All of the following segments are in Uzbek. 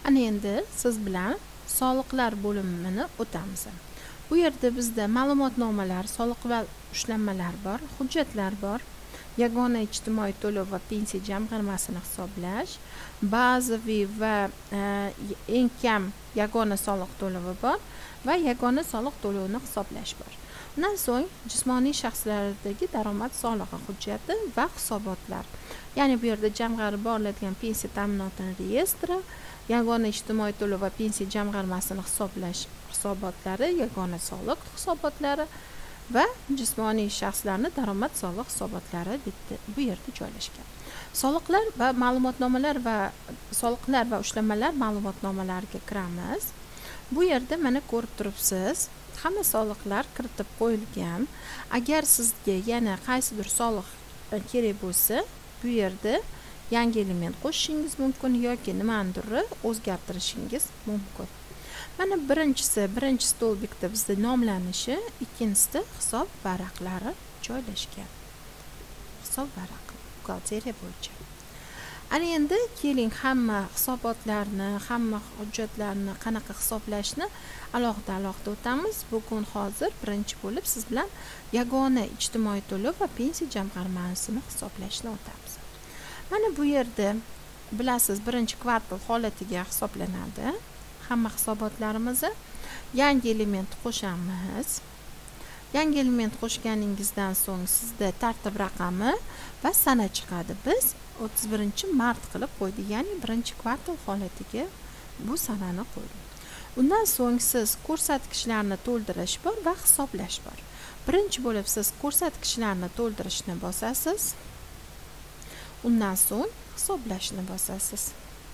Ana endi siz bilan soliqlar bo'limini o'tamiz. Bu yerda bizda ma'lumotnomalar, soliq va ushlanmalar bor, hujjatlar bor, yagona ijtimoiy to'lov va pensiya jamg'armasini hisoblash, bazaviy va eng kam yagona soliq to'lovi bor va yagona soliq to'lovini hisoblash bor. Undan so'ng jismoniy shaxslardagi daromad solig'i hujjati va hisobotlar. Ya'ni bu yerda jamg'arib boriladigan pensiya ta'minotini reyestri, yagona ijtimoiy to'lov va pensiya jamg'armasini hisoblash hisobotlari, yagona soliq hisobotlari va jismoniy shaxslarning daromad soliq hisobotlari bu yerda joylashgan. Soliqlar va ma'lumotnomalar va soliqlar va ushlanmalar ma'lumotnomalariga kiramiz. Bu yerda mana ko'rib turibsiz, hamma soliqlar kiritib qo'yilgan. Agar sizga yana qaysidir soliq kerak bo'lsa, bu yerda yangi element qo'shishingiz mumkin yoki nimanidir o'zgartirishingiz mumkin. Mana birinchi stolbikda bizda nomlanishi, ikkinchisida hisob varaqlari joylashgan. Hisob varaqi buxgalteriya bo'yicha. Ana endi keling hamma hisobotlarni, hamma hujjatlarni qanaqa hisoblashni alohida o'tamiz. Bugun hozir birinchi bo'lib siz bilan yagona ijtimoiy to'lov va pensiya jamg'armasini hisoblashni o'tamiz. Mana bu yerda bilasiz, birinchi kvartal holatiga hisoblanadi. Hamma hisobotlarimizni yangi element qo'shamiz. Yangi element qo'shganingizdan so'ng sizda tartib raqami va sana chiqadi. Biz 31-mart qilib qo'ydik, ya'ni birinchi kvartal holatiga bu sanani qo'ydik. Undan so'ng siz ko'rsatkichlarni to'ldirish bor va hisoblash bor. Birinchi bo'lib siz ko'rsatkichlarni to'ldirishni bosasiz. Undan so'ng hisoblashni bosasiz.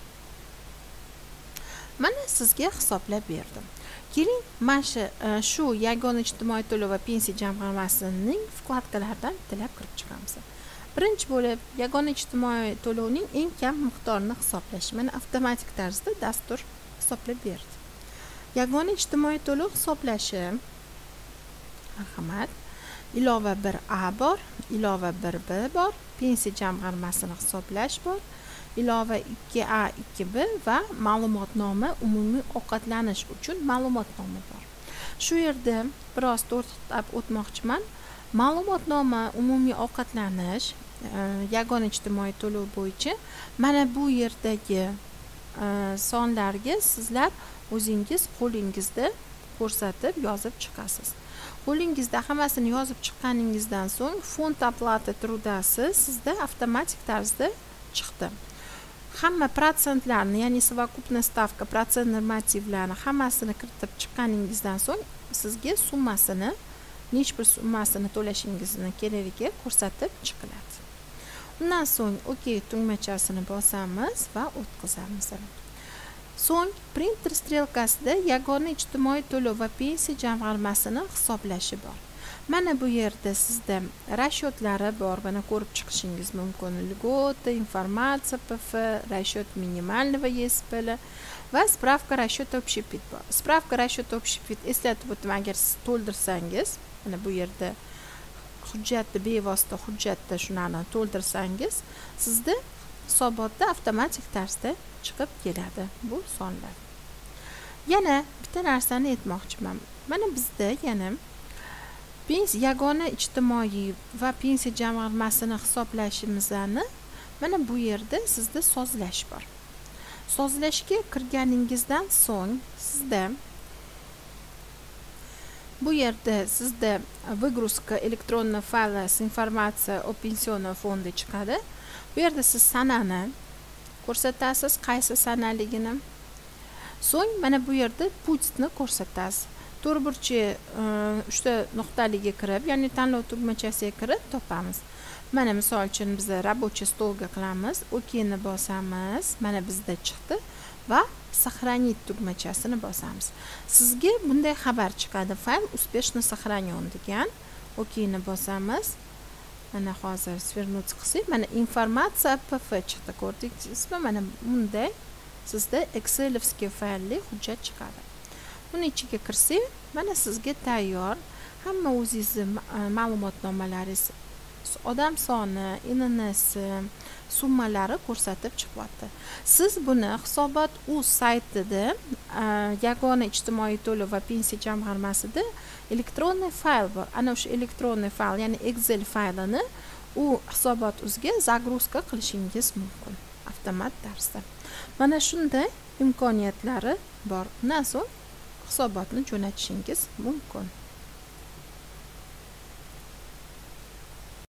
Mana sizga hisoblab berdim. Keling, mana shu yagona ijtimoiy to'lov va pensiya jamg'armasining vkladkalaridan bitlab kirib chiqamiz. Birinchi bo'lib yagona ijtimoiy to'lovning eng kam miqdorini hisoblash. Mana avtomatik tarzda dastur hisoblab berdi. Yagona ijtimoiy to'lov hisoblashi, marhamat, ilova 1A bor, ilova 1B bor, pensiya jamg'armasini hisoblash bor, ilova 2A 2B va ma'lumotnoma umumiy ovqatlanish uchun ma'lumotnoma bor. Shu yerda biroz to'xtab o'tmoqchiman. Ma'lumotnoma umumiy ovqatlanish yagona ijtimoiy to'lov bo'yicha mana bu yerdagi sonlarga sizlar o'zingiz qo'lingizda ko'rsatib yozib chiqasiz. Qo'lingizda hammasini yozib chiqqaningizdan so'ng fond oplata trudasi sizda avtomatik tarzda chiqdi. Hamma protsentlarni, ya'ni совокупная stavka, protsent normativlarini hammasini kiritib chiqqaningizdan so'ng sizga summasini, nech bir summasini to'lashingizni keragiga ko'rsatib chiqiladi. Undan so'ng OK tugmachasini bosamiz va o'tkazamiz. So'ng printer strelkasida yagona ijtimoiy to'lov va pensiya jamg'armasini hisoblashi bor. Mana bu yerda sizda rasyotlari bor, mana ko'rib chiqishingiz mumkin. Lьготы, informatsiya PF, расчет минимального ЕСПЛ va spravka расчета общепит bor. Spravka расчета общепит eslatib o'taman, agar siz to'ldirsangiz, mana bu yerda hujjatni bevosita hujjatda shunani to'ldirsangiz, sizda hisobotda avtomatik tarzda chiqib keladi bu sonlar. Yana bitta narsani aytmoqchiman. Mana bizda yana yagona ijtimoiy va pensiya jamg'armasini hisoblashimizni mana bu yerda sizda sozlash bor. Sozlashga kirganingizdan so'ng sizda bu yerda sizda выгрузка электронного файла с информацией о пенсионном фонде chiqadi. Bu yerda siz sanani ko'rsatasiz, qaysi sanaligini. So'ng mana bu yerda putni ko'rsatasiz. To'rtburchi 3 nuqtaliga kirib, ya'ni tanlov tugmachasiga kirib topamiz. Mana misol uchun biz рабочий stolga qilamiz, OK ni bosamiz. Mana bizda chiqdi va сохранить tugmachasini bosamiz. Sizga bunday xabar chiqadi: fayl успешно сохранен degan. OK ni bosamiz. Mana hozir svernots qilsak, mana informatsiya PF chiqdi, ko'rdingizmi? Mana bunday sizda Excelovskiy faylli hujjat chiqadi. Buni ichiga kirsak, mana sizga tayyor hamma o'zingizni ma'lumotnomalaringiz odam soni, INNS, summalari ko'rsatib chiqyapti. Siz buni Hisobot.uz saytida Yagona ijtimoiy to'lov va pensiya jamg'armasida elektronniy fayl bor. Ana o'sha elektronniy fayl, ya'ni Excel faylini u Hisobot.uzga zagruzka qilishingiz mumkin avtomat tarzda. Mana shunday imkoniyatlari bor. Undan so'ng hisobotni jo'natishingiz mumkin.